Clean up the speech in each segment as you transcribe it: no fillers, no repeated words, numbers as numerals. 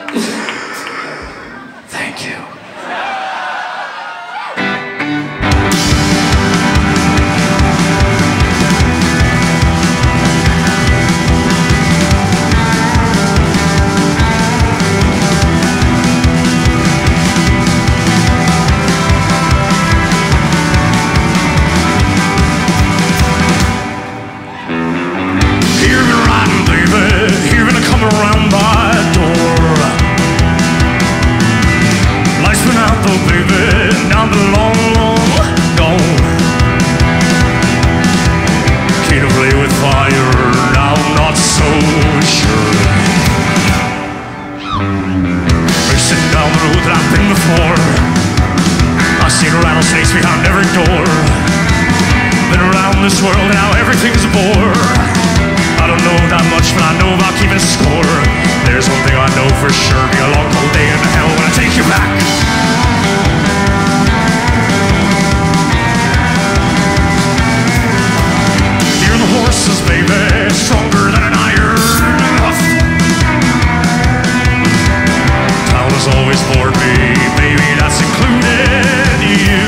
Thank you. Rattlesnakes behind every door. Been around this world, now everything's a bore. I don't know that much, but I know about keeping score. There's one thing I know for sure: be a long cold day in hell when I take you back. Hear the horses, baby, stronger than an iron hoof. Town has always bored me, baby, that's included you.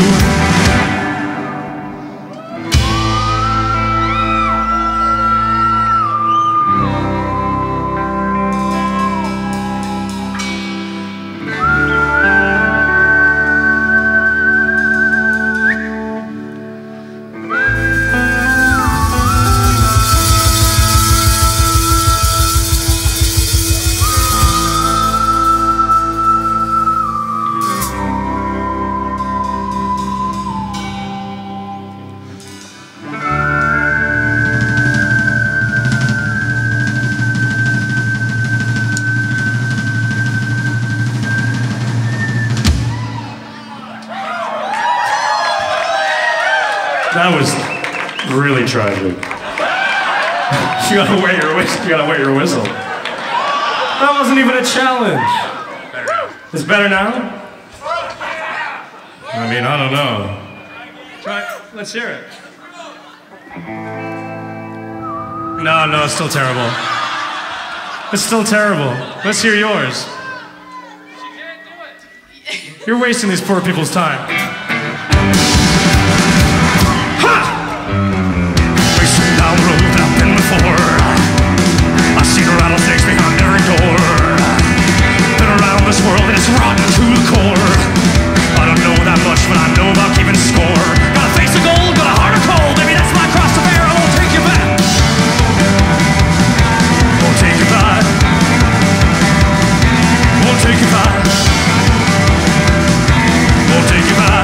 That was really tragic. You gotta wet your whistle. You gotta wet your whistle. That wasn't even a challenge. Better now. It's better now? I mean, I don't know. Try. Let's hear it. No, it's still terrible. It's still terrible. Let's hear yours. You're wasting these poor people's time. Down the road that I've been before. I've seen rattlesnakes behind every door. Been around this world and it's rotten to the core. I don't know that much, but I know about keeping score. Got a face of gold, got a heart of coal. Maybe that's my cross to bear. I won't take you back. Won't take you back. Won't take you back. Won't take you back.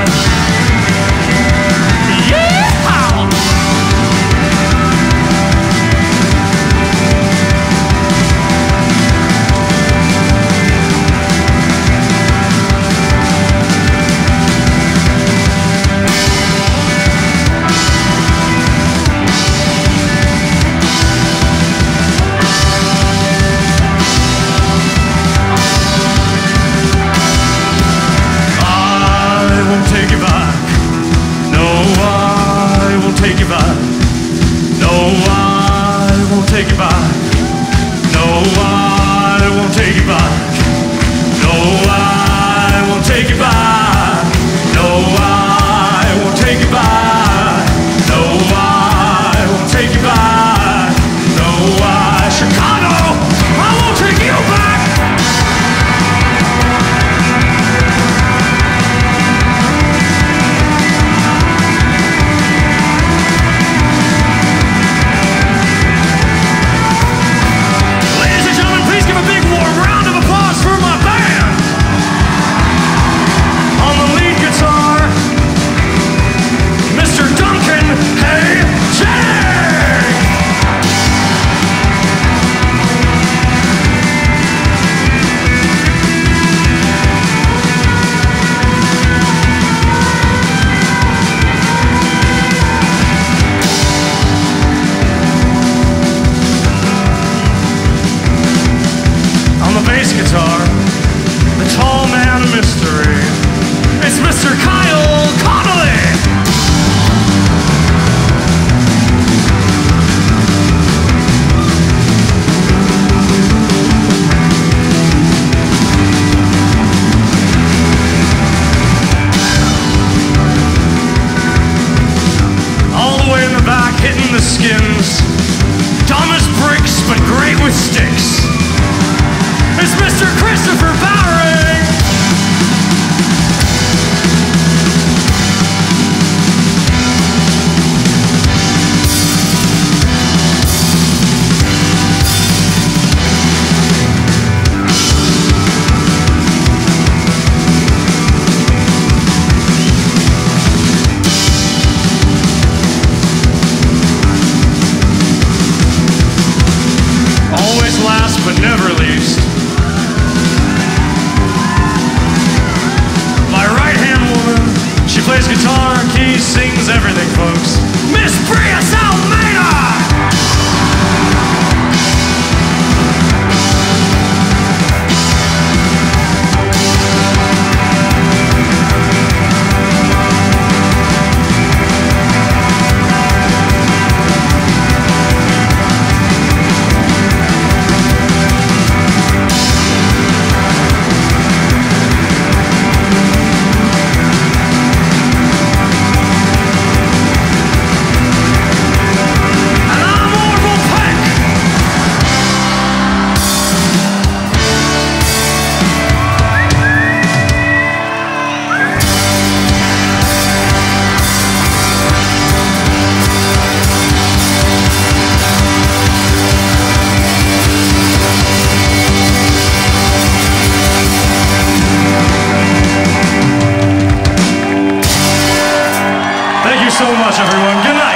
guitar, keys, sings everything, folks. Miss Prius Almeida! So much, everyone. Good night.